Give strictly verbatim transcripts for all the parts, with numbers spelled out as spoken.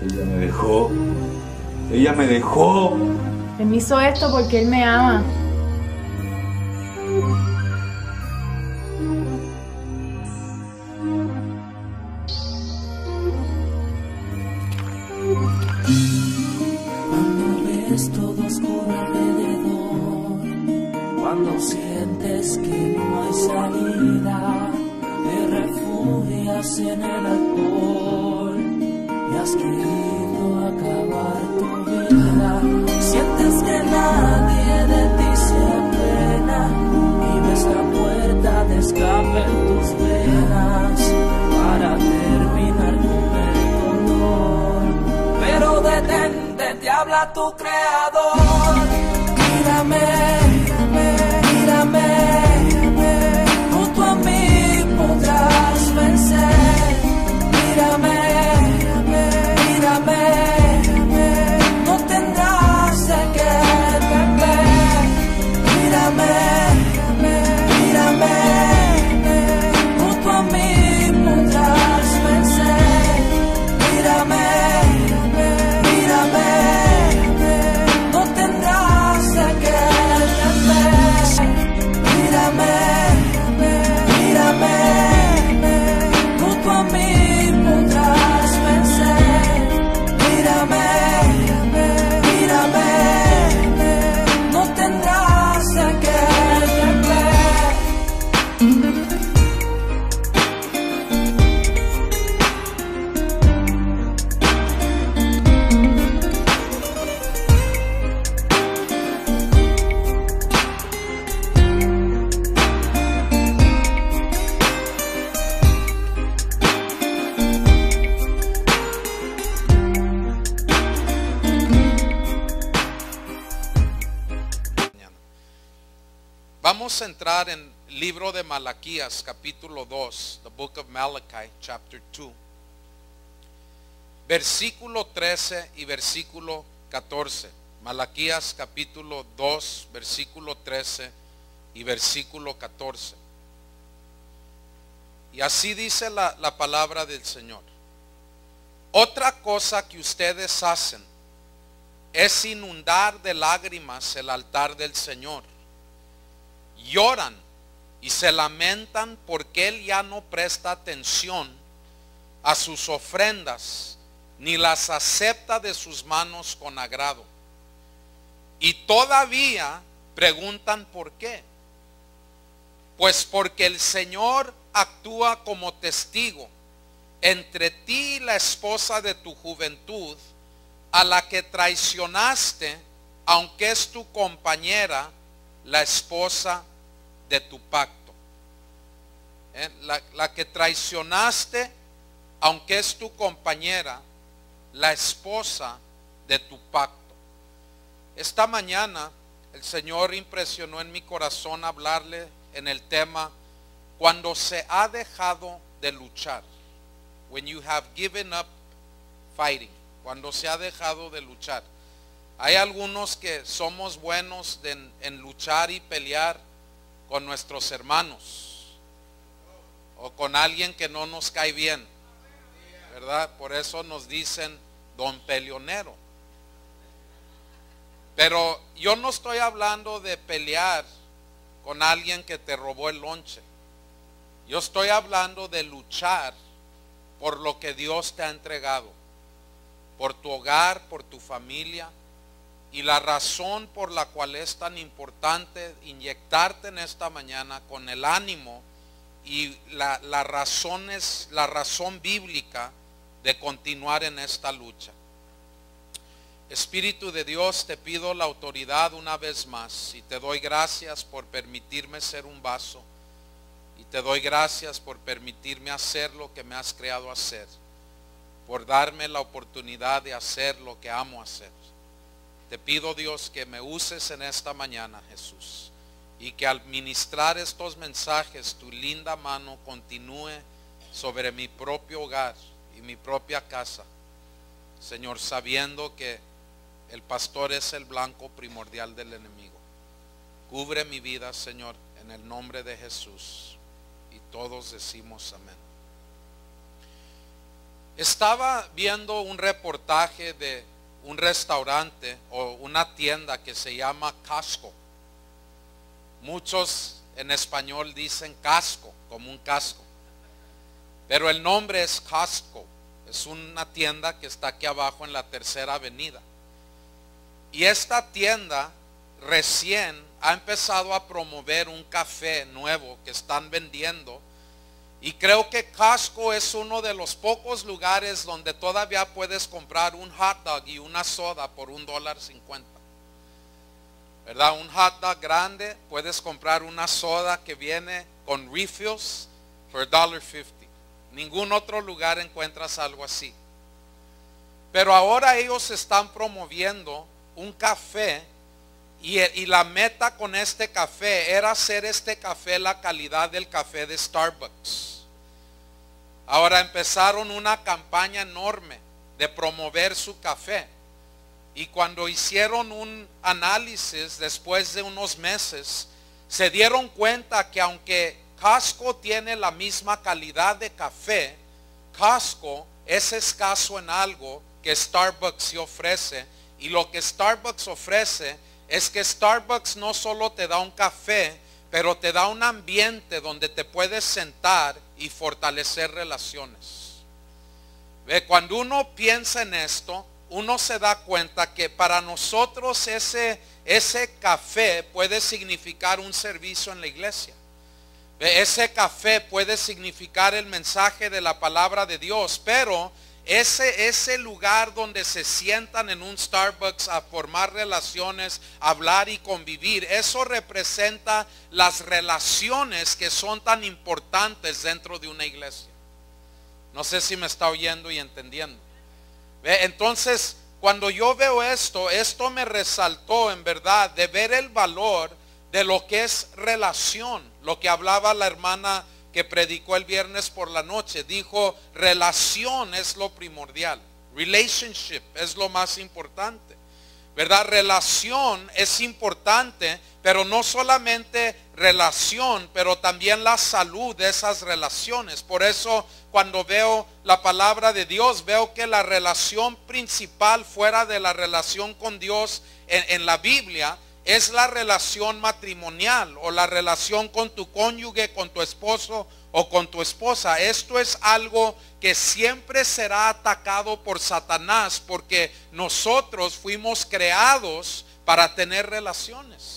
Ella me dejó. Ella me dejó. Él me hizo esto porque Él me ama. Cuando ves todo oscuro alrededor, cuando sientes que no hay salida, te refugias en el alcohol y has querido acabar tu vida. Sientes que nadie de ti se apena y ves la puerta de escape en tus venas para terminar con el dolor. Pero detente, te habla tu creador. Mírame, mírame, junto a mí podrás vencer. Mírame, mírame, no tendrás de qué temer. Mírame, mírame, junto a mí podrás vencer. Mírame, mírame, no tendrás de qué temer. Mírame, mírame, junto a mí podrás vencer. Mírame, mírame, no tendrás de qué temer. Vamos a entrar en el libro de Malaquías, capítulo dos, the book of Malachi, chapter two, versículo trece y versículo catorce. Malaquías, capítulo dos, versículo trece y versículo catorce. Y así dice la, la palabra del Señor. Otra cosa que ustedes hacen es inundar de lágrimas el altar del Señor. Lloran y se lamentan porque Él ya no presta atención a sus ofrendas ni las acepta de sus manos con agrado. Y todavía preguntan por qué. Pues porque el Señor actúa como testigo entre ti y la esposa de tu juventud, a la que traicionaste, aunque es tu compañera, la esposa de tu pacto. ¿Eh? La, la que traicionaste, aunque es tu compañera, la esposa de tu pacto. Esta mañana el Señor impresionó en mi corazón hablarle en el tema cuando se ha dejado de luchar. When you have given up fighting. Cuando se ha dejado de luchar. Hay algunos que somos buenos de, en, en luchar y pelear con nuestros hermanos o con alguien que no nos cae bien, ¿verdad? Por eso nos dicen don peleonero. Pero yo no estoy hablando de pelear con alguien que te robó el lonche. Yo estoy hablando de luchar por lo que Dios te ha entregado, por tu hogar, por tu familia. Y la razón por la cual es tan importante inyectarte en esta mañana con el ánimo y la, la razón es la razón bíblica de continuar en esta lucha. Espíritu de Dios, te pido la autoridad una vez más y te doy gracias por permitirme ser un vaso y te doy gracias por permitirme hacer lo que me has creado hacer, por darme la oportunidad de hacer lo que amo hacer. Te pido, Dios, que me uses en esta mañana, Jesús, y que al ministrar estos mensajes tu linda mano continúe sobre mi propio hogar y mi propia casa, Señor, sabiendo que el pastor es el blanco primordial del enemigo. Cubre mi vida, Señor, en el nombre de Jesús, y todos decimos amén. Estaba viendo un reportaje de un restaurante o una tienda que se llama Costco. Muchos en español dicen casco, como un casco. Pero el nombre es Costco. Es una tienda que está aquí abajo en la Tercera Avenida. Y esta tienda recién ha empezado a promover un café nuevo que están vendiendo. Y creo que Costco es uno de los pocos lugares donde todavía puedes comprar un hot dog y una soda por un dólar cincuenta. ¿Verdad? Un hot dog grande, puedes comprar una soda que viene con refills por un dólar cincuenta. Ningún otro lugar encuentras algo así. Pero ahora ellos están promoviendo un café y, y la meta con este café era hacer este café la calidad del café de Starbucks. Ahora empezaron una campaña enorme de promover su café. Y cuando hicieron un análisis después de unos meses, se dieron cuenta que aunque Costco tiene la misma calidad de café, Costco es escaso en algo que Starbucks sí ofrece. Y lo que Starbucks ofrece es que Starbucks no solo te da un café, pero te da un ambiente donde te puedes sentar y fortalecer relaciones. ¿Ve? Cuando uno piensa en esto, uno se da cuenta que para nosotros ese, ese café puede significar un servicio en la iglesia. ¿Ve? Ese café puede significar el mensaje de la palabra de Dios, pero ese, ese lugar donde se sientan en un Starbucks a formar relaciones, hablar y convivir, eso representa las relaciones que son tan importantes dentro de una iglesia. No sé si me está oyendo y entendiendo. ¿Ve? Entonces, cuando yo veo esto, esto me resaltó en verdad de ver el valor de lo que es relación. Lo que hablaba la hermana que predicó el viernes por la noche, dijo, relación es lo primordial. Relationship es lo más importante. ¿Verdad? Relación es importante, pero no solamente relación, pero también la salud de esas relaciones. Por eso cuando veo la palabra de Dios, veo que la relación principal fuera de la relación con Dios en, en la Biblia es la relación matrimonial o la relación con tu cónyuge, con tu esposo o con tu esposa. Esto es algo que siempre será atacado por Satanás porque nosotros fuimos creados para tener relaciones.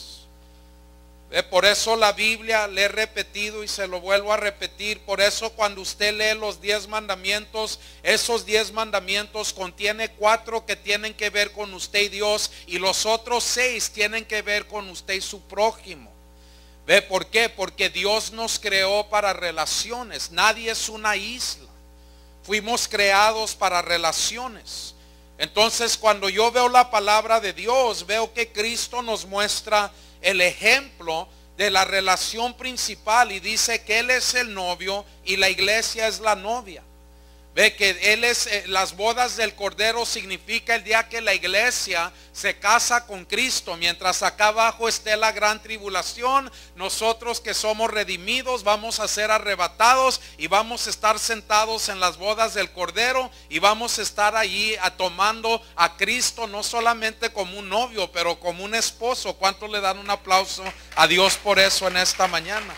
Por eso la Biblia, le he repetido y se lo vuelvo a repetir, por eso cuando usted lee los diez mandamientos, esos diez mandamientos contiene cuatro que tienen que ver con usted y Dios, y los otros seis tienen que ver con usted y su prójimo. ¿Ve por qué? Porque Dios nos creó para relaciones. Nadie es una isla. Fuimos creados para relaciones. Entonces, cuando yo veo la palabra de Dios, veo que Cristo nos muestra el ejemplo de la relación principal y dice que Él es el novio y la iglesia es la novia. Ve que Él es, eh, las bodas del Cordero significa el día que la iglesia se casa con Cristo. Mientras acá abajo esté la gran tribulación, nosotros que somos redimidos vamos a ser arrebatados y vamos a estar sentados en las bodas del Cordero y vamos a estar allí a, tomando a Cristo no solamente como un novio, pero como un esposo. ¿Cuántos le dan un aplauso a Dios por eso en esta mañana?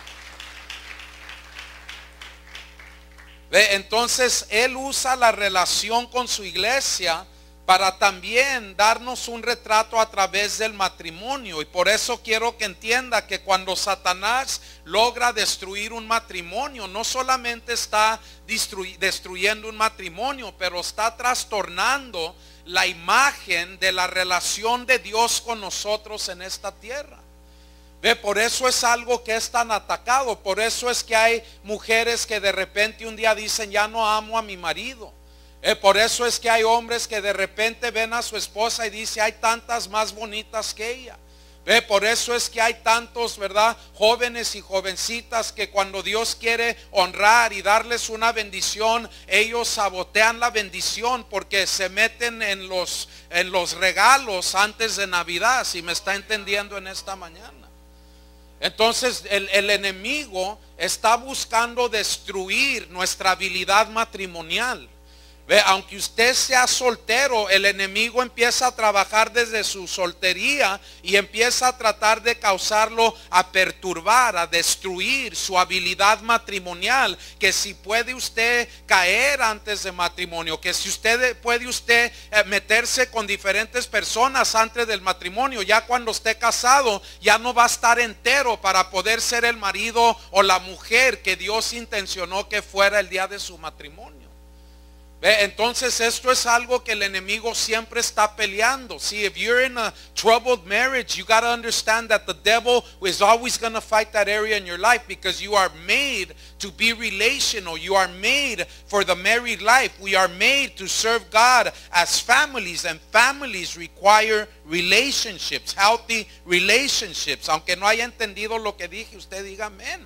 ¿Ve? Entonces Él usa la relación con su iglesia para también darnos un retrato a través del matrimonio. Y por eso quiero que entienda que cuando Satanás logra destruir un matrimonio, no solamente está destruyendo un matrimonio, pero está trastornando la imagen de la relación de Dios con nosotros en esta tierra. Ve, por eso es algo que es tan atacado. Por eso es que hay mujeres que de repente un día dicen, ya no amo a mi marido. Eh, por eso es que hay hombres que de repente ven a su esposa y dicen, hay tantas más bonitas que ella. Ve, por eso es que hay tantos, ¿verdad?, jóvenes y jovencitas que cuando Dios quiere honrar y darles una bendición, ellos sabotean la bendición porque se meten en los, en los regalos antes de Navidad. Si me está entendiendo en esta mañana. Entonces el, el enemigo está buscando destruir nuestra habilidad matrimonial. Ve, aunque usted sea soltero, el enemigo empieza a trabajar desde su soltería y empieza a tratar de causarlo a perturbar, a destruir su habilidad matrimonial. Que si puede usted caer antes de matrimonio, que si usted puede usted eh, meterse con diferentes personas antes del matrimonio, ya cuando esté casado ya no va a estar entero para poder ser el marido o la mujer que Dios intencionó que fuera el día de su matrimonio. ¿Ve? Entonces esto es algo que el enemigo siempre está peleando. See, if you're in a troubled marriage, you got to understand that the devil is always going to fight that area in your life, because you are made to be relational. You are made for the married life. We are made to serve God as families, and families require relationships, healthy relationships. Aunque no haya entendido lo que dije, usted diga amén.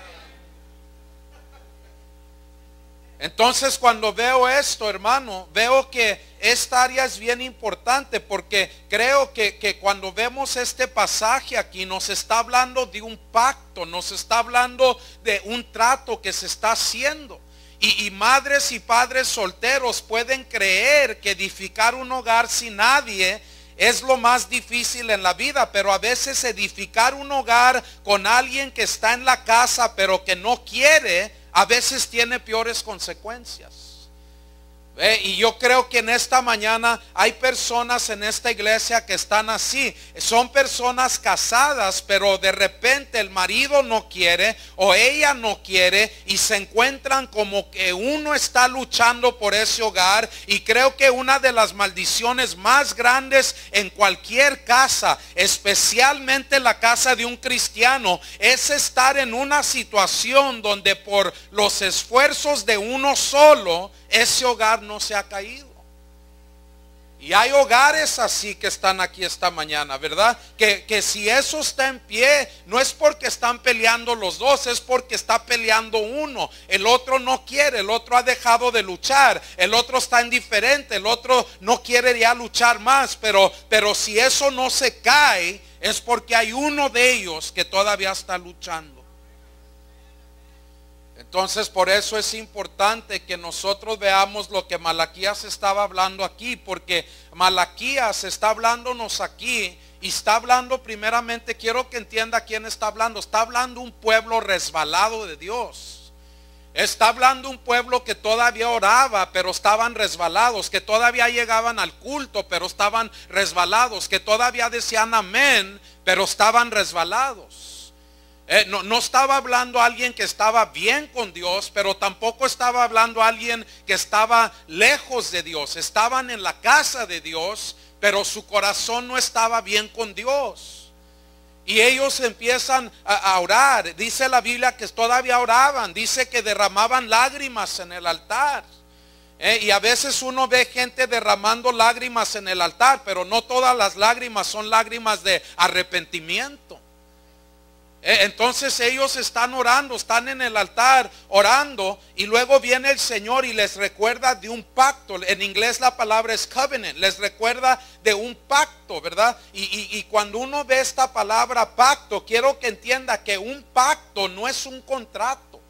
Entonces cuando veo esto, hermano, veo que esta área es bien importante, porque creo que, que cuando vemos este pasaje aquí nos está hablando de un pacto, nos está hablando de un trato que se está haciendo. Y, y madres y padres solteros pueden creer que edificar un hogar sin nadie es lo más difícil en la vida, pero a veces edificar un hogar con alguien que está en la casa pero que no quiere, a veces tiene peores consecuencias. ¿Ve? Y yo creo que en esta mañana hay personas en esta iglesia que están así. Son personas casadas, pero de repente el marido no quiere o ella no quiere, y se encuentran como que uno está luchando por ese hogar. Y creo que una de las maldiciones más grandes en cualquier casa, especialmente la casa de un cristiano, es estar en una situación donde por los esfuerzos de uno solo ese hogar no se ha caído. Y hay hogares así que están aquí esta mañana, ¿verdad? Que, que si eso está en pie, no es porque están peleando los dos, es porque está peleando uno. El otro no quiere, el otro ha dejado de luchar, el otro está indiferente, el otro no quiere ya luchar más. Pero, pero si eso no se cae, es porque hay uno de ellos que todavía está luchando. Entonces por eso es importante que nosotros veamos lo que Malaquías estaba hablando aquí, porque Malaquías está hablándonos aquí y está hablando primeramente, quiero que entienda quién está hablando. Está hablando un pueblo resbalado de Dios. Está hablando un pueblo que todavía oraba pero estaban resbalados, que todavía llegaban al culto pero estaban resbalados, que todavía decían amén pero estaban resbalados. Eh, no, no estaba hablando a alguien que estaba bien con Dios, pero tampoco estaba hablando a alguien que estaba lejos de Dios. Estaban en la casa de Dios, pero su corazón no estaba bien con Dios. Y ellos empiezan a, a orar. Dice la Biblia que todavía oraban. Dice que derramaban lágrimas en el altar. Eh, y a veces uno ve gente derramando lágrimas en el altar, pero no todas las lágrimas son lágrimas de arrepentimiento. Entonces ellos están orando, están en el altar orando, y luego viene el Señor y les recuerda de un pacto. En inglés la palabra es covenant. Les recuerda de un pacto, ¿verdad? Y, y, y cuando uno ve esta palabra pacto, quiero que entienda que un pacto no es un contrato.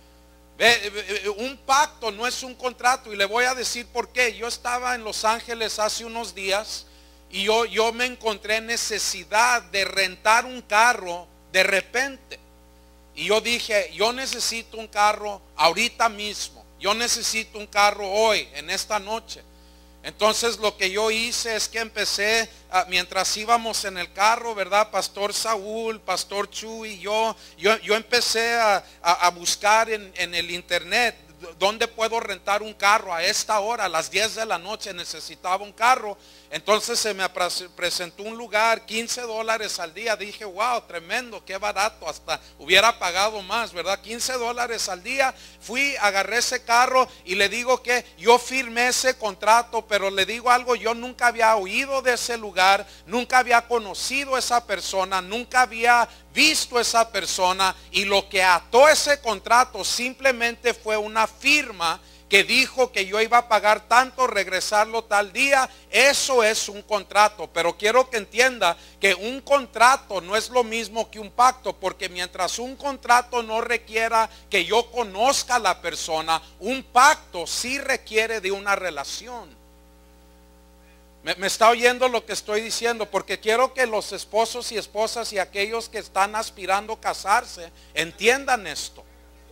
Un pacto no es un contrato, y le voy a decir por qué. Yo estaba en Los Ángeles hace unos días y yo, yo me encontré en necesidad de rentar un carro de repente. Y yo dije, yo necesito un carro ahorita mismo. Yo necesito un carro hoy, en esta noche. Entonces lo que yo hice es que empecé, a, mientras íbamos en el carro, ¿verdad? Pastor Saúl, Pastor Chu y yo, yo, yo empecé a, a, a buscar en, en el internet dónde puedo rentar un carro a esta hora, a las diez de la noche necesitaba un carro. Entonces se me presentó un lugar, quince dólares al día. Dije, wow, tremendo, qué barato, hasta hubiera pagado más, ¿verdad? quince dólares al día. Fui, agarré ese carro y le digo que yo firmé ese contrato, pero le digo algo, yo nunca había oído de ese lugar, nunca había conocido a esa persona, nunca había visto a esa persona, y lo que ató ese contrato simplemente fue una firma que dijo que yo iba a pagar tanto, regresarlo tal día. Eso es un contrato. Pero quiero que entienda que un contrato no es lo mismo que un pacto, porque mientras un contrato no requiera que yo conozca a la persona, un pacto sí requiere de una relación. ¿Me, me está oyendo lo que estoy diciendo? Porque quiero que los esposos y esposas y aquellos que están aspirando a casarse entiendan esto.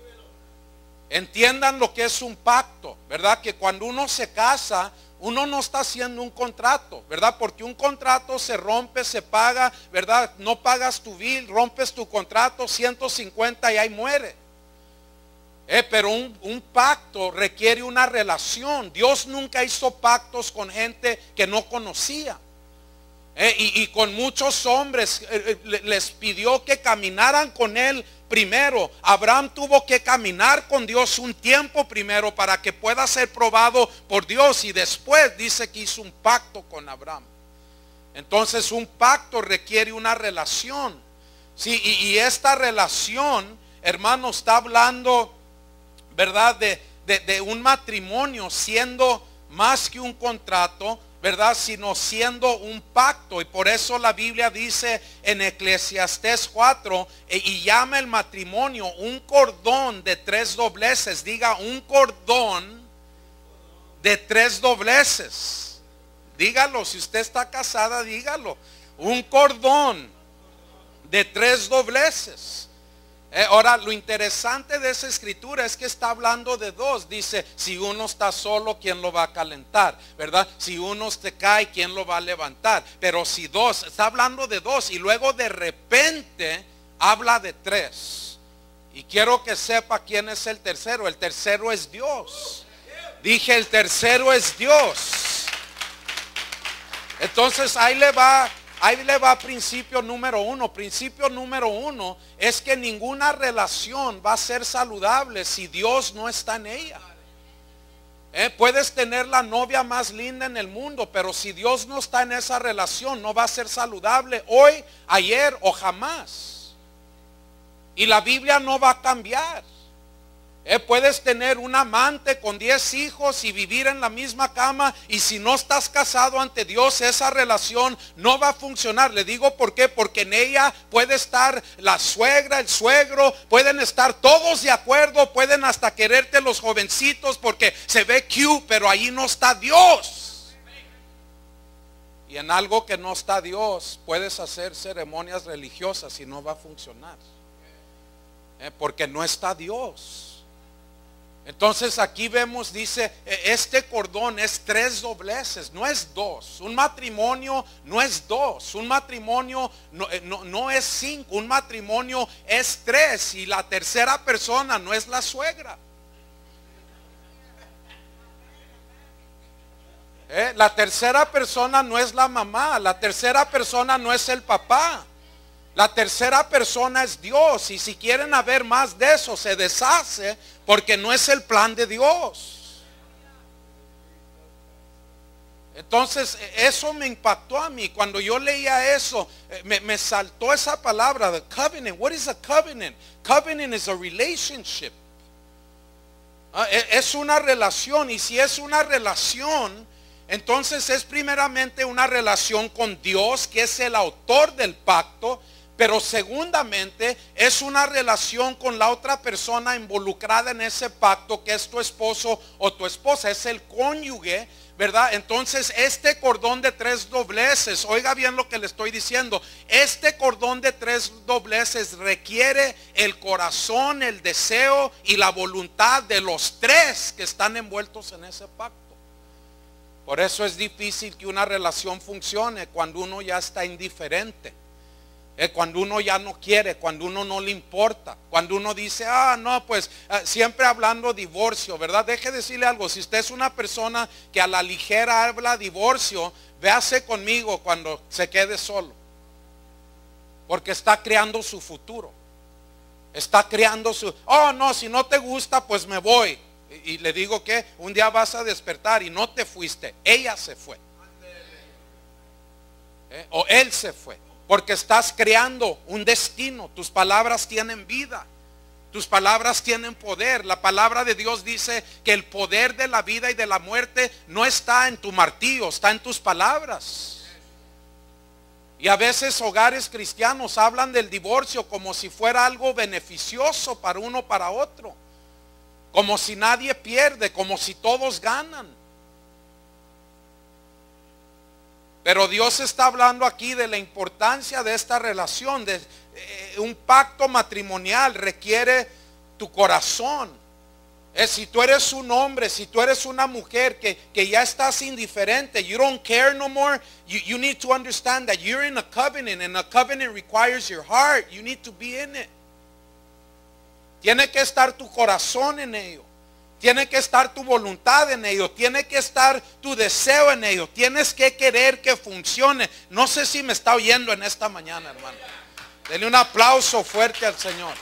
Entiendan lo que es un pacto, ¿verdad? Que cuando uno se casa, uno no está haciendo un contrato, ¿verdad? Porque un contrato se rompe, se paga, ¿verdad? No pagas tu bill, rompes tu contrato, ciento cincuenta y ahí muere. Eh, pero un, un pacto requiere una relación. Dios nunca hizo pactos con gente que no conocía. Eh, y, y con muchos hombres eh, les pidió que caminaran con Él primero. Abraham tuvo que caminar con Dios un tiempo primero para que pueda ser probado por Dios. Y después dice que hizo un pacto con Abraham. Entonces un pacto requiere una relación. Sí, y, y esta relación, hermano, está hablando, ¿verdad? De, de, de un matrimonio siendo más que un contrato, ¿verdad? Sino siendo un pacto. Y por eso la Biblia dice en Eclesiastés cuatro, e, y llama el matrimonio un cordón de tres dobleces. Diga, un cordón de tres dobleces. Dígalo, si usted está casada, dígalo. Un cordón de tres dobleces. Eh, ahora, lo interesante de esa escritura es que está hablando de dos. Dice, si uno está solo, ¿quién lo va a calentar? ¿Verdad? Si uno se cae, ¿quién lo va a levantar? Pero si dos, está hablando de dos. Y luego de repente habla de tres. Y quiero que sepa quién es el tercero. El tercero es Dios. Dije, el tercero es Dios. Entonces ahí le va. Ahí le va principio número uno. Principio número uno es que ninguna relación va a ser saludable si Dios no está en ella. Eh, puedes tener la novia más linda en el mundo, pero si Dios no está en esa relación, no va a ser saludable hoy, ayer o jamás. Y la Biblia no va a cambiar. Eh, puedes tener un amante con diez hijos y vivir en la misma cama, y si no estás casado ante Dios, esa relación no va a funcionar. Le digo por qué, porque en ella puede estar la suegra, el suegro, pueden estar todos de acuerdo, pueden hasta quererte los jovencitos porque se ve cute, pero ahí no está Dios. Y en algo que no está Dios, puedes hacer ceremonias religiosas y no va a funcionar, eh, porque no está Dios. Entonces aquí vemos, dice, este cordón es tres dobleces, no es dos. Un matrimonio no es dos. Un matrimonio no, no, no es cinco. Un matrimonio es tres. Y la tercera persona no es la suegra. ¿Eh? La tercera persona no es la mamá. La tercera persona no es el papá. La tercera persona es Dios. Y si quieren haber más de eso, se deshace, porque no es el plan de Dios. Entonces eso me impactó a mí. Cuando yo leía eso, me, me saltó esa palabra, the covenant. What is a covenant? Covenant is a relationship. Es una relación. Y si es una relación, entonces es primeramente una relación con Dios, que es el autor del pacto. Pero segundamente es una relación con la otra persona involucrada en ese pacto, que es tu esposo o tu esposa, es el cónyuge, ¿verdad? Entonces este cordón de tres dobleces, oiga bien lo que le estoy diciendo, este cordón de tres dobleces requiere el corazón, el deseo y la voluntad de los tres que están envueltos en ese pacto. Por eso es difícil que una relación funcione cuando uno ya está indiferente. Eh, cuando uno ya no quiere, cuando uno no le importa, cuando uno dice, ah, no, pues eh, siempre hablando divorcio, ¿verdad? Deje decirle algo, si usted es una persona que a la ligera habla divorcio, véase conmigo cuando se quede solo, porque está creando su futuro, está creando su, oh no, si no te gusta, pues me voy. Y, y le digo que un día vas a despertar y no te fuiste, ella se fue, eh, o él se fue. Porque estás creando un destino. Tus palabras tienen vida. Tus palabras tienen poder. La palabra de Dios dice que el poder de la vida y de la muerte no está en tu martillo, está en tus palabras. Y a veces hogares cristianos hablan del divorcio como si fuera algo beneficioso para uno para otro. Como si nadie pierde, como si todos ganan. Pero Dios está hablando aquí de la importancia de esta relación. De, eh, un pacto matrimonial requiere tu corazón. Eh, si tú eres un hombre, si tú eres una mujer que, que ya estás indiferente, you don't care no more, you, you need to understand that you're in a covenant, and a covenant requires your heart. You need to be in it. Tiene que estar tu corazón en ello. Tiene que estar tu voluntad en ello. Tiene que estar tu deseo en ello. Tienes que querer que funcione. No sé si me está oyendo en esta mañana, hermano. Denle un aplauso fuerte al Señor.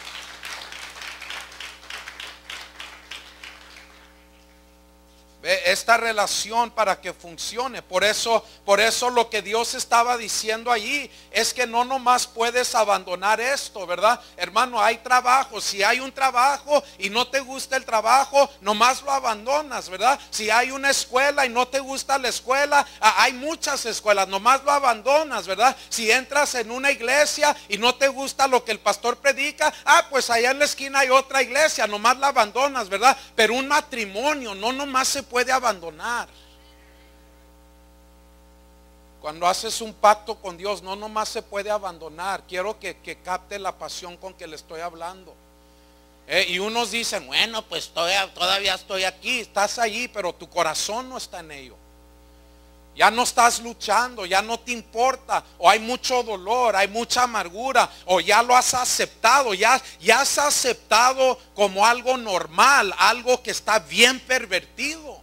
Ve, esta relación para que funcione. Por eso, por eso lo que Dios estaba diciendo allí es que no nomás puedes abandonar esto, ¿verdad? Hermano, hay trabajo. Si hay un trabajo y no te gusta el trabajo, nomás lo abandonas, ¿verdad? Si hay una escuela y no te gusta la escuela, hay muchas escuelas, nomás lo abandonas, ¿verdad? Si entras en una iglesia y no te gusta lo que el pastor predica, ah, pues allá en la esquina hay otra iglesia, nomás la abandonas, ¿verdad? Pero un matrimonio no nomás se puede abandonar. Cuando haces un pacto con Dios, no nomás se puede abandonar. Quiero que, que capte la pasión con que le estoy hablando. Eh, y unos dicen, bueno, pues todavía, todavía estoy aquí. Estás allí, pero tu corazón no está en ello. Ya no estás luchando, ya no te importa, o hay mucho dolor, hay mucha amargura, o ya lo has aceptado, ya, ya has aceptado como algo normal, algo que está bien pervertido.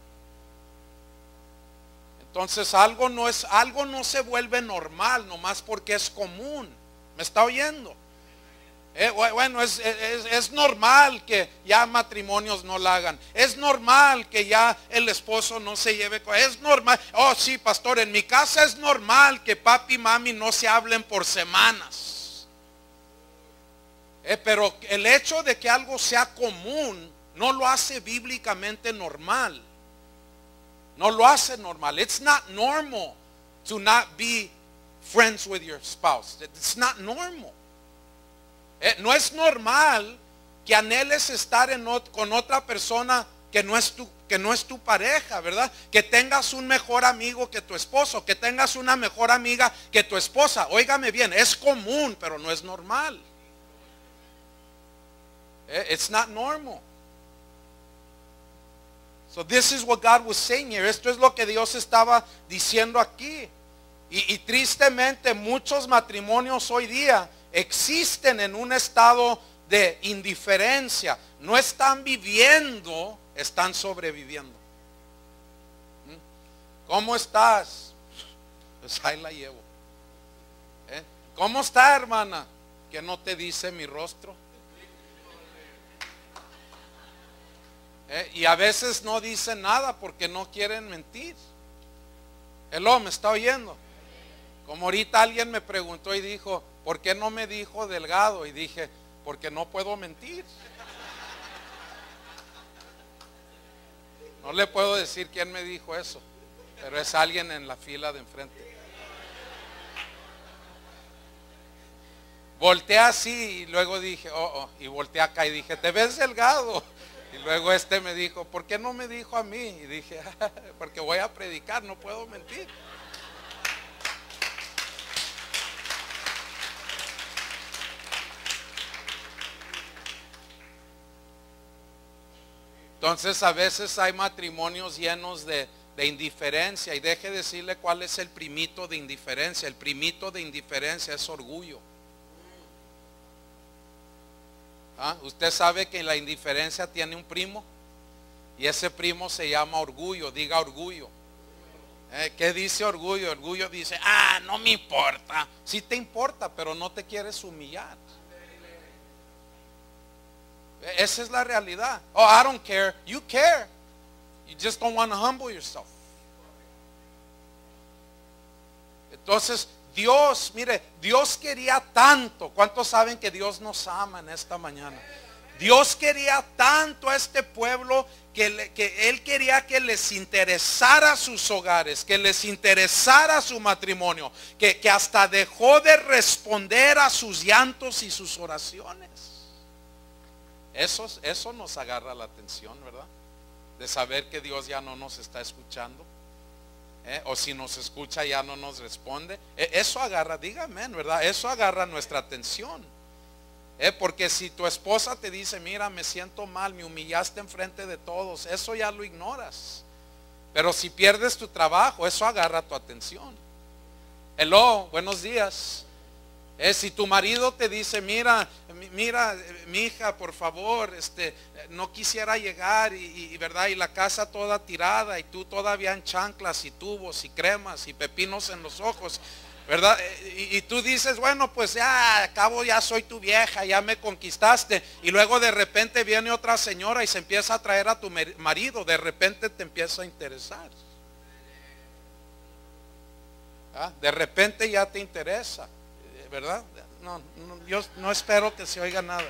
Entonces algo no es, algo no se vuelve normal nomás porque es común. ¿Me está oyendo? Eh, bueno, es, es, es normal que ya matrimonios no la hagan. Es normal que ya el esposo no se lleve. Es normal. Oh, sí, pastor, en mi casa es normal que papi y mami no se hablen por semanas. Eh, pero el hecho de que algo sea común no lo hace bíblicamente normal. No lo hace normal. It's not normal to not be friends with your spouse. It's not normal. Eh, no es normal que anheles estar en ot- con otra persona que no es tu, que no es tu pareja, ¿verdad? Que tengas un mejor amigo que tu esposo, que tengas una mejor amiga que tu esposa. Óigame bien, es común, pero no es normal. Eh, it's not normal. So this is what God was saying here. Esto es lo que Dios estaba diciendo aquí. Y, y tristemente muchos matrimonios hoy día existen en un estado de indiferencia. No están viviendo, están sobreviviendo. ¿Cómo estás? Pues ahí la llevo. ¿Eh? ¿Cómo está, hermana? Que no te dice mi rostro. ¿Eh? Y a veces no dicen nada porque no quieren mentir. Hello, ¿me está oyendo? Como ahorita alguien me preguntó y dijo, ¿por qué no me dijo delgado? Y dije, porque no puedo mentir. No le puedo decir quién me dijo eso, pero es alguien en la fila de enfrente. Volteé así y luego dije, oh, oh, y volteé acá y dije, ¿te ves delgado? Y luego este me dijo, ¿por qué no me dijo a mí? Y dije, porque voy a predicar, no puedo mentir. Entonces a veces hay matrimonios llenos de, de indiferencia, y deje decirle cuál es el primito de indiferencia. El primito de indiferencia es orgullo. ¿Ah? Usted sabe que la indiferencia tiene un primo, y ese primo se llama orgullo. Diga orgullo. ¿Eh? ¿Qué dice orgullo? Orgullo dice, ah, no me importa. Sí te importa, pero no te quieres humillar. Esa es la realidad. Oh, I don't care. You care. You just don't want to humble yourself. Entonces, Dios, mire, Dios quería tanto. ¿Cuántos saben que Dios nos ama en esta mañana? Dios quería tanto a este pueblo que, le, que Él quería que les interesara sus hogares, que les interesara su matrimonio, que, que hasta dejó de responder a sus llantos y sus oraciones. Eso, eso nos agarra la atención, ¿verdad? De saber que Dios ya no nos está escuchando. ¿Eh? O si nos escucha ya no nos responde. Eh, eso agarra, dígame, ¿verdad? Eso agarra nuestra atención. Eh, porque si tu esposa te dice, mira, me siento mal, me humillaste enfrente de todos, eso ya lo ignoras. Pero si pierdes tu trabajo, eso agarra tu atención. Hello, buenos días. Eh, si tu marido te dice, mira, mira, mi hija, por favor, este, no quisiera llegar y, y verdad, y la casa toda tirada y tú todavía en chanclas y tubos y cremas y pepinos en los ojos, verdad, y, y tú dices, bueno, pues ya, a cabo ya soy tu vieja, ya me conquistaste, y luego de repente viene otra señora y se empieza a traer a tu marido, de repente te empieza a interesar. ¿Ah? De repente ya te interesa. ¿Verdad? No, no, yo no espero que se oiga nada.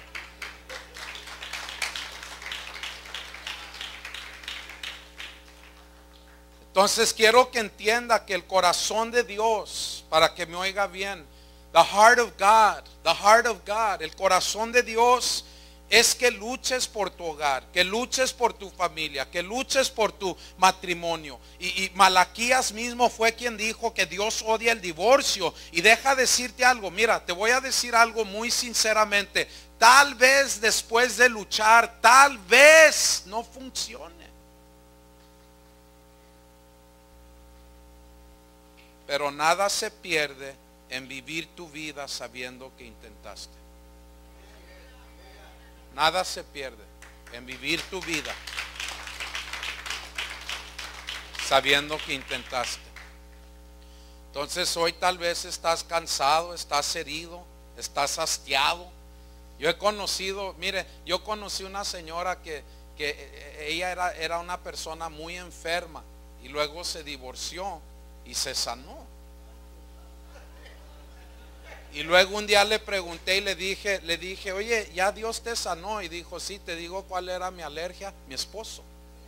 Entonces quiero que entienda que el corazón de Dios, para que me oiga bien, the heart of God, the heart of God, el corazón de Dios es que luches por tu hogar, que luches por tu familia, que luches por tu matrimonio. Y, y Malaquías mismo fue quien dijo que Dios odia el divorcio. Y deja decirte algo, mira, te voy a decir algo muy sinceramente. Tal vez después de luchar, tal vez no funcione. Pero nada se pierde en vivir tu vida sabiendo que intentaste. Nada se pierde en vivir tu vida sabiendo que intentaste. Entonces hoy tal vez estás cansado, estás herido, estás hastiado. Yo he conocido, mire, yo conocí una señora que, que ella era, era una persona muy enferma y luego se divorció y se sanó. Y luego un día le pregunté y le dije, le dije, oye, ya Dios te sanó. Y dijo, sí, te digo cuál era mi alergia, mi esposo.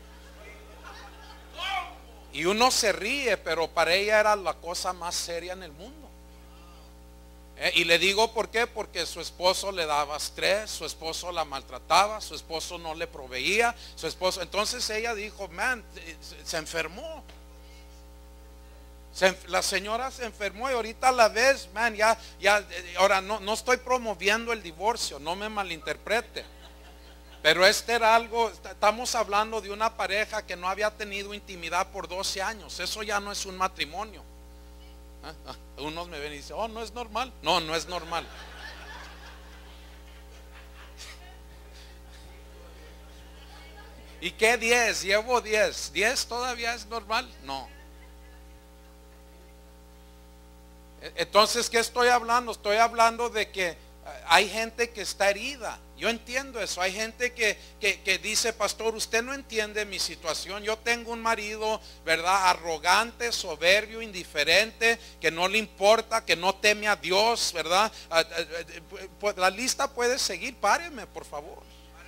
Y uno se ríe, pero para ella era la cosa más seria en el mundo. ¿Eh? Y le digo por qué, porque su esposo le daba estrés, su esposo la maltrataba, su esposo no le proveía, su esposo. Entonces ella dijo, man, se enfermó. Se, la señora se enfermó y ahorita la ves, man, ya, ya, ahora no, no estoy promoviendo el divorcio, no me malinterprete. Pero este era algo, estamos hablando de una pareja que no había tenido intimidad por doce años. Eso ya no es un matrimonio. ¿Ah? Unos me ven y dicen, oh, no es normal. No, no es normal. ¿Y qué diez? Llevo diez. ¿diez todavía es normal? No. Entonces, ¿qué estoy hablando? Estoy hablando de que hay gente que está herida. Yo entiendo eso. Hay gente que, que, que dice, pastor, usted no entiende mi situación. Yo tengo un marido, ¿verdad? Arrogante, soberbio, indiferente, que no le importa, que no teme a Dios, ¿verdad? La lista puede seguir. Páreme, por favor.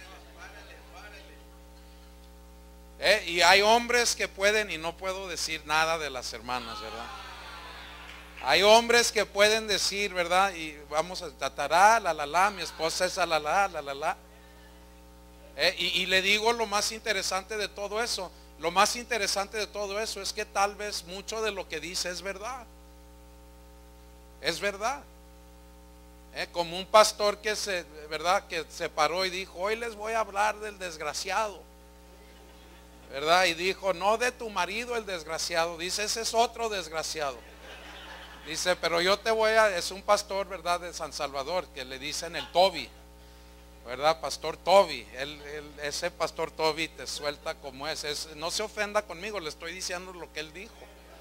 ¿Eh? Y hay hombres que pueden, y no puedo decir nada de las hermanas, ¿verdad? Hay hombres que pueden decir, ¿verdad? Y vamos a tatará, la la la, mi esposa es a la la, la la la. Eh, y, y le digo lo más interesante de todo eso. Lo más interesante de todo eso es que tal vez mucho de lo que dice es verdad. Es verdad. Eh, como un pastor que se, ¿verdad? Que se paró y dijo, hoy les voy a hablar del desgraciado. ¿Verdad? Y dijo, no de tu marido el desgraciado. Dice, ese es otro desgraciado. Dice, pero yo te voy a, es un pastor, ¿verdad? De San Salvador, que le dicen el Toby, ¿verdad? Pastor Toby, él, él, ese pastor Toby te suelta como es. es. No se ofenda conmigo, le estoy diciendo lo que él dijo.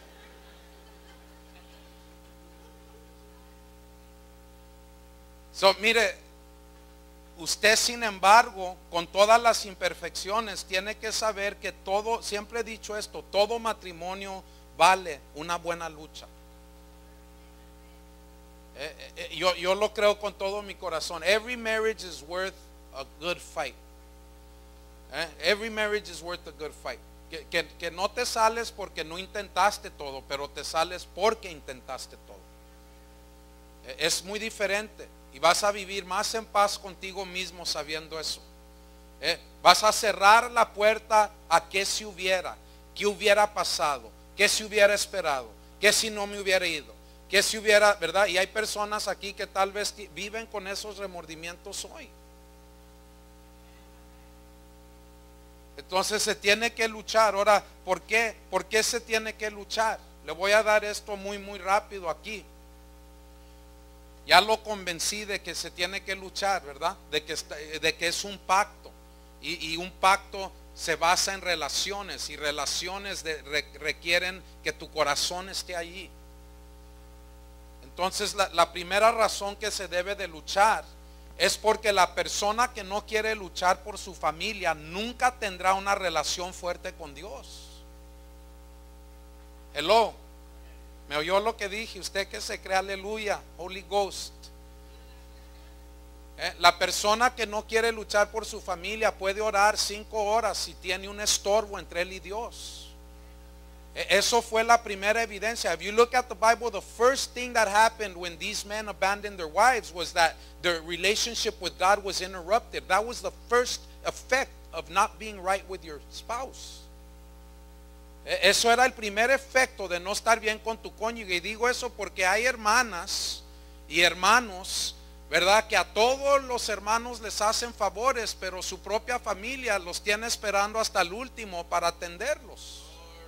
So, mire, usted sin embargo, con todas las imperfecciones, tiene que saber que todo, siempre he dicho esto, todo matrimonio vale una buena lucha. Eh, eh, yo, yo lo creo con todo mi corazón. Every marriage is worth a good fight. Eh, Every marriage is worth a good fight. Que, que, que no te sales porque no intentaste todo, pero te sales porque intentaste todo. Eh, Es muy diferente y vas a vivir más en paz contigo mismo sabiendo eso. Eh, vas a cerrar la puerta a qué si hubiera, qué hubiera pasado, qué si hubiera esperado, qué si no me hubiera ido, qué si hubiera, ¿verdad? Y hay personas aquí que tal vez viven con esos remordimientos hoy. Entonces se tiene que luchar. Ahora, ¿por qué? ¿Por qué se tiene que luchar? Le voy a dar esto muy muy rápido aquí. Ya lo convencí de que se tiene que luchar, ¿verdad? De que, está, de que es un pacto. Y, y un pacto se basa en relaciones. Y relaciones de, re, requieren que tu corazón esté allí. Entonces la, la primera razón que se debe de luchar es porque la persona que no quiere luchar por su familia nunca tendrá una relación fuerte con Dios. Hello. ¿Me oyó lo que dije? Usted que se cree, aleluya, Holy Ghost. Eh, la persona que no quiere luchar por su familia puede orar cinco horas si tiene un estorbo entre él y Dios. Eh, eso fue la primera evidencia. If you look at the Bible, the first thing that happened when these men abandoned their wives was that their relationship with God was interrupted. That was the first effect of not being right with your spouse. Eso era el primer efecto de no estar bien con tu cónyuge. Y digo eso porque hay hermanas y hermanos, ¿verdad? Que a todos los hermanos les hacen favores, pero su propia familia los tiene esperando hasta el último para atenderlos.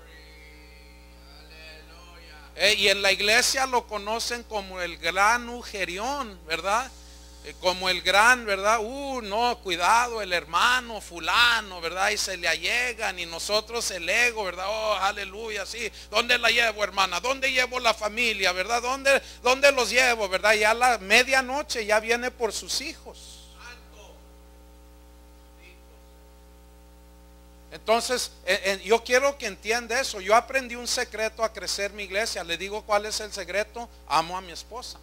Eh, y en la iglesia lo conocen como el gran ujerión, ¿verdad? Eh, como el gran, ¿verdad? Uh, no, cuidado, el hermano fulano, ¿verdad? Y se le allegan y nosotros el ego, ¿verdad? Oh, aleluya, sí. ¿Dónde la llevo, hermana? ¿Dónde llevo la familia, verdad? ¿Dónde, dónde los llevo, verdad? Ya a la medianoche ya viene por sus hijos. Entonces, eh, eh, yo quiero que entienda eso. Yo aprendí un secreto a crecer mi iglesia. Le digo cuál es el secreto. Amo a mi esposa.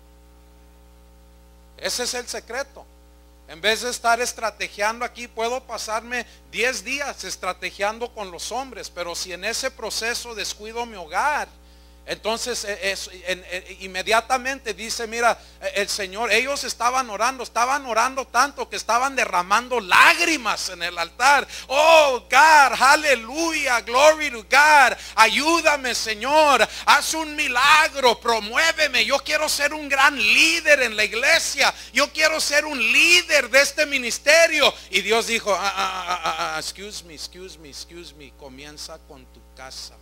Ese es el secreto. En vez de estar estrategiando aquí, puedo pasarme diez días estrategiando con los hombres, pero si en ese proceso descuido mi hogar, entonces es, en, en, inmediatamente dice, mira, el Señor, ellos estaban orando, estaban orando tanto que estaban derramando lágrimas en el altar. Oh God, aleluya, glory to God, ayúdame Señor, haz un milagro, promuéveme, yo quiero ser un gran líder en la iglesia, yo quiero ser un líder de este ministerio. Y Dios dijo, ah, ah, ah, ah, excuse me, excuse me, excuse me, comienza con tu casa.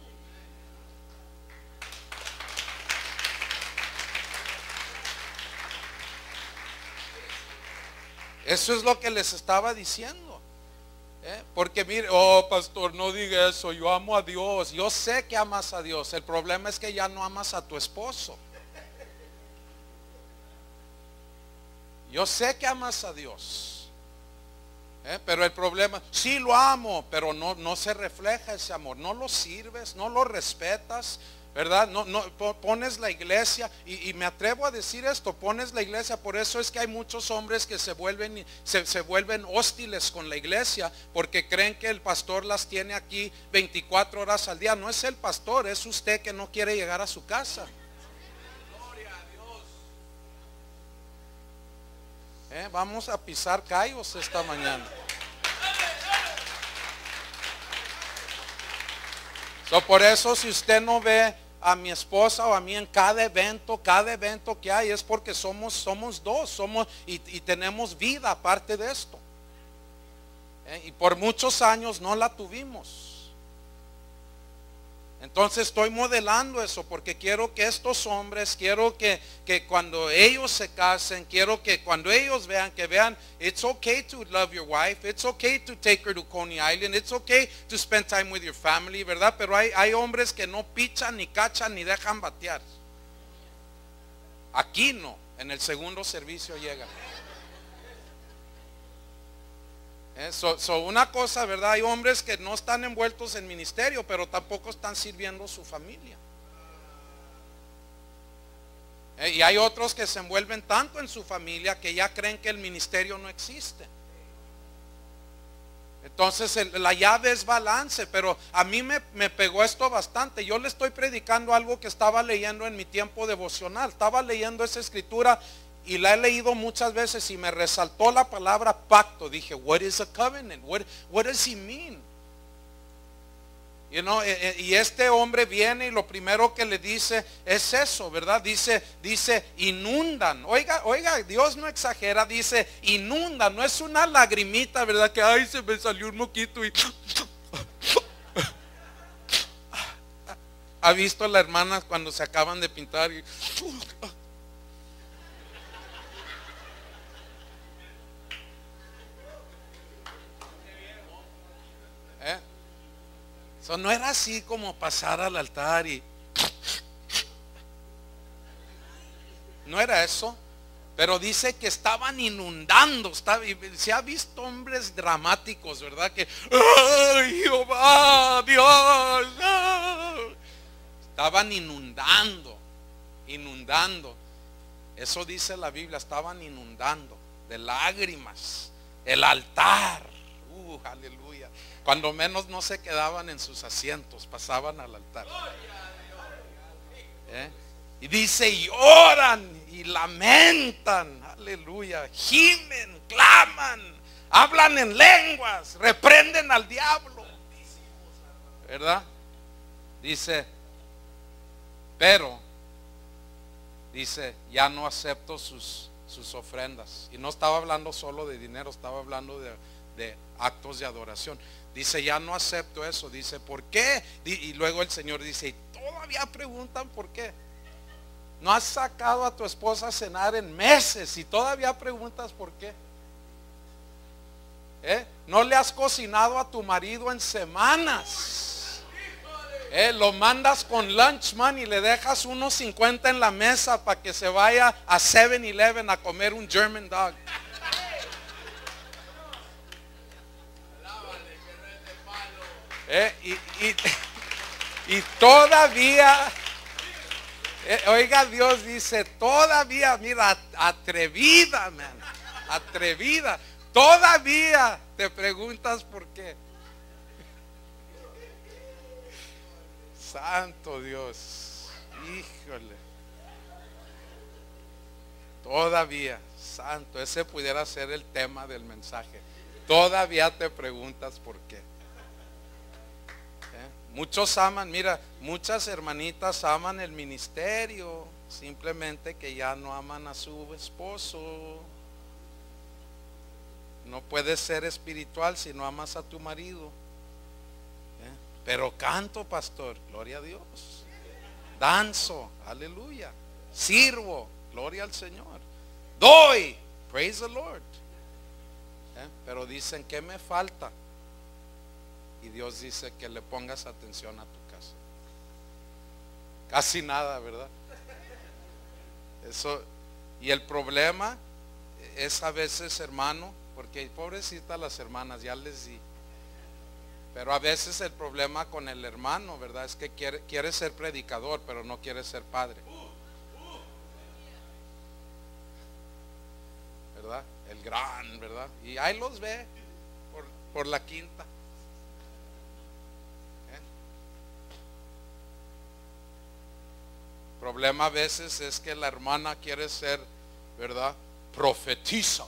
Eso es lo que les estaba diciendo. ¿Eh? Porque mire, oh pastor, no diga eso, yo amo a Dios. Yo sé que amas a Dios. El problema es que ya no amas a tu esposo. Yo sé que amas a Dios. ¿Eh? Pero el problema, sí lo amo, pero no, no se refleja ese amor. No lo sirves, no lo respetas, ¿verdad? No, no, pones la iglesia, y, y me atrevo a decir esto, pones la iglesia. Por eso es que hay muchos hombres que se vuelven, se, se vuelven hostiles con la iglesia, porque creen que el pastor las tiene aquí veinticuatro horas al día. No es el pastor, es usted que no quiere llegar a su casa. Gloria a Dios. ¿Eh? Vamos a pisar callos esta mañana. So, por eso si usted no ve a mi esposa o a mí en cada evento, cada evento que hay, es porque somos, somos dos, somos y, y tenemos vida aparte de esto. ¿Eh? Y por muchos años no la tuvimos. Entonces estoy modelando eso porque quiero que estos hombres, quiero que, que cuando ellos se casen, quiero que cuando ellos vean, que vean, it's okay to love your wife, it's okay to take her to Coney Island, it's okay to spend time with your family, ¿verdad? Pero hay, hay hombres que no pichan, ni cachan, ni dejan batear. Aquí no, en el segundo servicio llega. So, so una cosa, ¿verdad? Hay hombres que no están envueltos en ministerio, pero tampoco están sirviendo a su familia. Eh, y hay otros que se envuelven tanto en su familia que ya creen que el ministerio no existe. Entonces el, la llave es balance, pero a mí me, me pegó esto bastante. Yo le estoy predicando algo que estaba leyendo en mi tiempo devocional. Estaba leyendo esa escritura y la he leído muchas veces y me resaltó la palabra pacto. Dije, what is a covenant? What, what does he mean? You know, y este hombre viene y lo primero que le dice es eso, ¿verdad? Dice, dice, inundan. Oiga, oiga, Dios no exagera, dice, inundan. No es una lagrimita, ¿verdad? Que, ay, se me salió un moquito y... ¿Ha visto a las hermanas cuando se acaban de pintar? Y... ¿Eh? So, no era así como pasar al altar y no era eso, pero dice que estaban inundando. Estaba, se ha visto hombres dramáticos, ¿verdad? Que ¡ay, Jehová, Dios! ¡Ah! Estaban inundando, inundando. Eso dice la Biblia, estaban inundando de lágrimas el altar. Uh, aleluya. Cuando menos no se quedaban en sus asientos, pasaban al altar. ¿Eh? Y dice, y oran y lamentan, aleluya, gimen, claman, hablan en lenguas, reprenden al diablo, ¿verdad? Dice, pero, dice, ya no acepto sus, sus ofrendas. Y no estaba hablando solo de dinero, estaba hablando de, de actos de adoración. Dice, ya no acepto eso. Dice, ¿por qué? Y luego el Señor dice, y todavía preguntan por qué. No has sacado a tu esposa a cenar en meses y todavía preguntas por qué. ¿Eh? No le has cocinado a tu marido en semanas. ¿Eh? Lo mandas con lunch money y le dejas unos cincuenta en la mesa para que se vaya a seven eleven a comer un German dog. Eh, y, y, y todavía eh, oiga, Dios dice, todavía, mira, atrevida, man, atrevida, todavía te preguntas por qué. Santo Dios, híjole, todavía, santo, ese pudiera ser el tema del mensaje. Todavía te preguntas por qué. Muchos aman, mira, muchas hermanitas aman el ministerio, simplemente que ya no aman a su esposo. No puedes ser espiritual si no amas a tu marido. ¿Eh? Pero canto, pastor, gloria a Dios. Danzo, aleluya. Sirvo, gloria al Señor. Doy, praise the Lord. ¿Eh? Pero dicen, ¿qué me falta? Y Dios dice que le pongas atención a tu casa. Casi nada, ¿verdad? Eso. Y el problema es a veces, hermano, porque pobrecita las hermanas, ya les di. Pero a veces el problema con el hermano, ¿verdad? Es que quiere, quiere ser predicador, pero no quiere ser padre. ¿Verdad? El gran, ¿verdad? Y ahí los ve por, por la quinta. El problema a veces es que la hermana quiere ser, ¿verdad? Profetiza.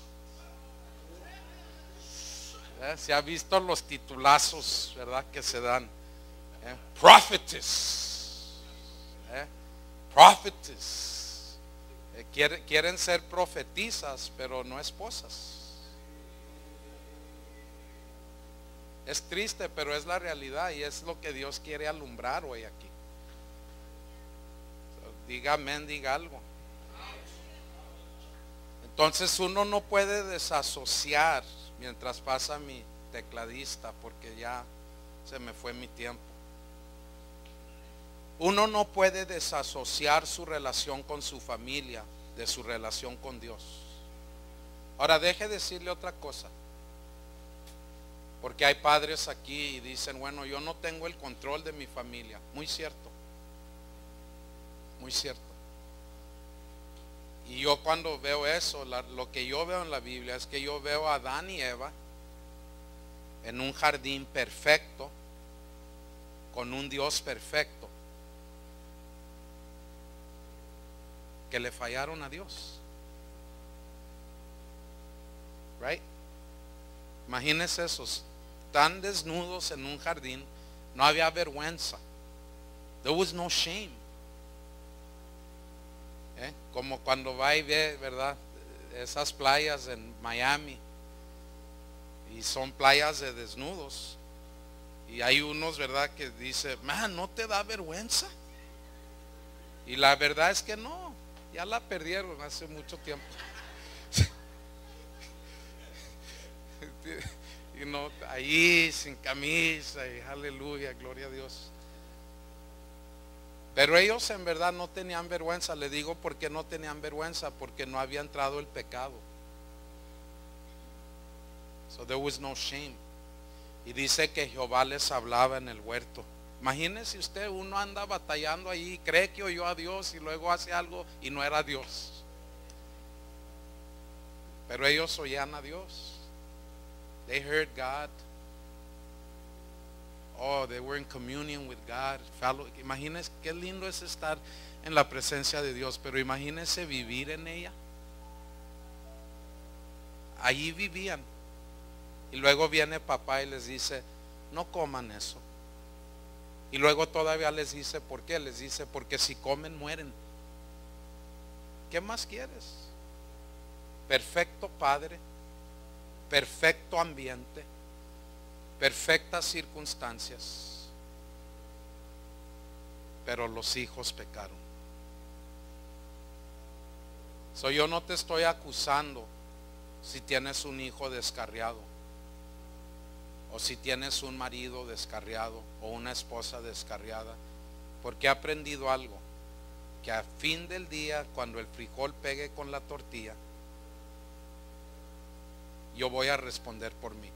¿Eh? Se ha visto los titulazos, ¿verdad? Que se dan. ¿Eh? Prophetess. ¿Eh? Prophetess. Eh, quiere, quieren ser profetizas, pero no esposas. Es triste, pero es la realidad y es lo que Dios quiere alumbrar hoy aquí. Diga amén, diga algo. Entonces uno no puede desasociar mientras pasa mi tecladista, porque ya se me fue mi tiempo. Uno no puede desasociar su relación con su familia de su relación con Dios. Ahora deje decirle otra cosa, porque hay padres aquí y dicen, bueno, yo no tengo el control de mi familia. Muy cierto. Muy cierto. Y yo cuando veo eso, la, lo que yo veo en la Biblia es que yo veo a Adán y Eva en un jardín perfecto, con un Dios perfecto, que le fallaron a Dios. Right? Imagínense esos, tan desnudos en un jardín, no había vergüenza. There was no shame. ¿Eh? Como cuando va y ve, ¿verdad? Esas playas en Miami, y son playas de desnudos, y hay unos, ¿verdad?, que dice, man, ¿no te da vergüenza? Y la verdad es que no, ya la perdieron hace mucho tiempo. Y no, ahí sin camisa y aleluya, gloria a Dios. Pero ellos en verdad no tenían vergüenza. Le digo porque no tenían vergüenza, porque no había entrado el pecado. So there was no shame. Y dice que Jehová les hablaba en el huerto. Imagínese usted, uno anda batallando ahí, cree que oyó a Dios y luego hace algo y no era Dios. Pero ellos oían a Dios. They heard God. Oh, they were in communion with God. Imagínense qué lindo es estar en la presencia de Dios, pero imagínense vivir en ella. Allí vivían. Y luego viene papá y les dice, no coman eso. Y luego todavía les dice, ¿por qué? Les dice, porque si comen mueren. ¿Qué más quieres? Perfecto padre, perfecto ambiente, perfectas circunstancias, pero los hijos pecaron. So, yo no te estoy acusando si tienes un hijo descarriado, o si tienes un marido descarriado o una esposa descarriada, porque he aprendido algo, que a fin del día, cuando el frijol pegue con la tortilla, yo voy a responder por mí.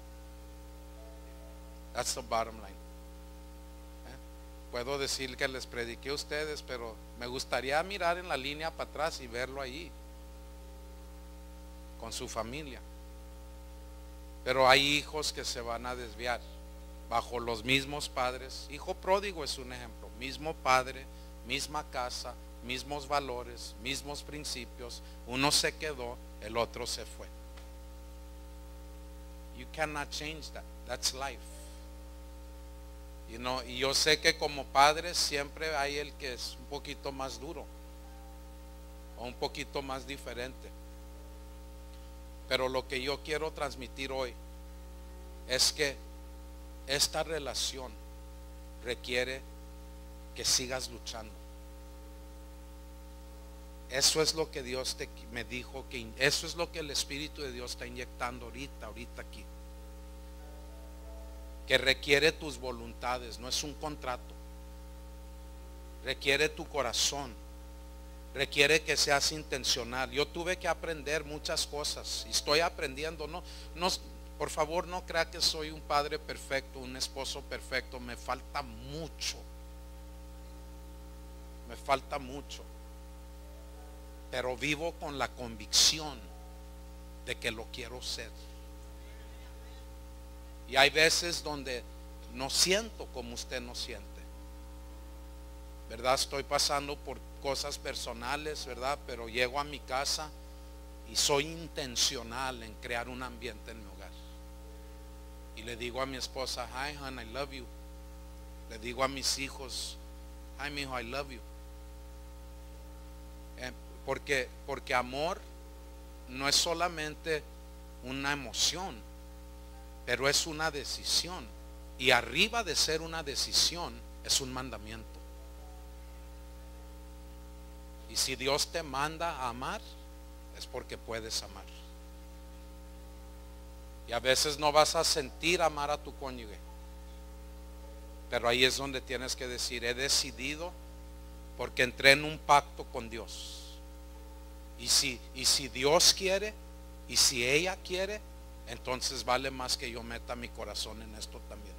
That's the bottom line. ¿Eh? Puedo decir que les prediqué a ustedes, pero me gustaría mirar en la línea para atrás y verlo ahí con su familia. Pero hay hijos que se van a desviar bajo los mismos padres. Hijo pródigo es un ejemplo. Mismo padre, misma casa, mismos valores, mismos principios. Uno se quedó, el otro se fue. You cannot change that. That's life. You know, y yo sé que como padres siempre hay el que es un poquito más duro o un poquito más diferente. Pero lo que yo quiero transmitir hoy es que esta relación requiere que sigas luchando. Eso es lo que Dios te, me dijo, que eso es lo que el Espíritu de Dios está inyectando ahorita, ahorita aquí. Que requiere tus voluntades, no es un contrato. Requiere tu corazón. Requiere que seas intencional. Yo tuve que aprender muchas cosas y estoy aprendiendo. No, no, por favor, no crea que soy un padre perfecto, un esposo perfecto. Me falta mucho. Me falta mucho. Pero vivo con la convicción de que lo quiero ser. Y hay veces donde no siento como usted no siente. ¿Verdad? Estoy pasando por cosas personales, ¿verdad? Pero llego a mi casa y soy intencional en crear un ambiente en mi hogar. Y le digo a mi esposa, hi hon, I love you. Le digo a mis hijos, hi mijo, I love you. Eh, porque, porque amor no es solamente una emoción, pero es una decisión. Y arriba de ser una decisión, es un mandamiento. Y si Dios te manda a amar, es porque puedes amar. Y a veces no vas a sentir amar a tu cónyuge. Pero ahí es donde tienes que decir, he decidido porque entré en un pacto con Dios. Y si, y si Dios quiere, y si ella quiere, entonces vale más que yo meta mi corazón en esto también.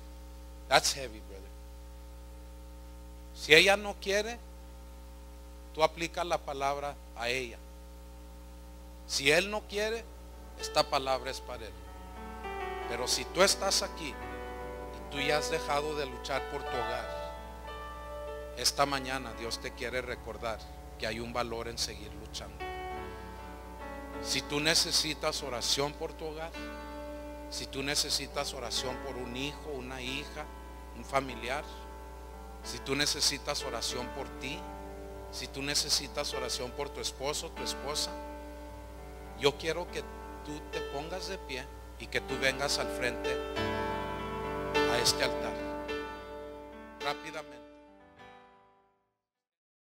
That's heavy, brother. Si ella no quiere, tú aplicas la palabra a ella. Si él no quiere, esta palabra es para él. Pero si tú estás aquí y tú ya has dejado de luchar por tu hogar, esta mañana Dios te quiere recordar que hay un valor en seguir luchando. Si tú necesitas oración por tu hogar, si tú necesitas oración por un hijo, una hija, un familiar, si tú necesitas oración por ti, si tú necesitas oración por tu esposo, tu esposa, yo quiero que tú te pongas de pie y que tú vengas al frente a este altar rápidamente.